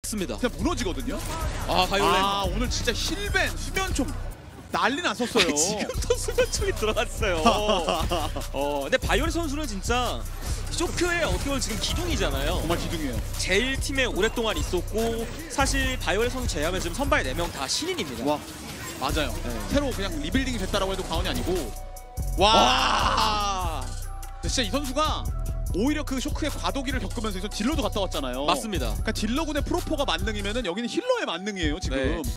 맞습니다. 그냥 무너지거든요. 아 바이올렛. 오늘 진짜 힐벤 수면총 난리 났었어요. 지금도 수면총이 들어갔어요. 근데 바이올렛 선수는 진짜 쇼크의 어떻게 보면 지금 기둥이잖아요. 정말 기둥이에요. 제일 팀에 오랫동안 있었고 사실 바이올렛 선수 제외하면 지금 선발 4명 다 신인입니다. 와 맞아요. 네. 새로 그냥 리빌딩이 됐다라고 해도 과언이 아니고 와. 근데 진짜 이 선수가 오히려 그 쇼크의 과도기를 겪으면서 딜러도 갔다 왔잖아요. 맞습니다. 그러니까 딜러군의 프로포가 만능이면은 여기는 힐러의 만능이에요 지금. 네.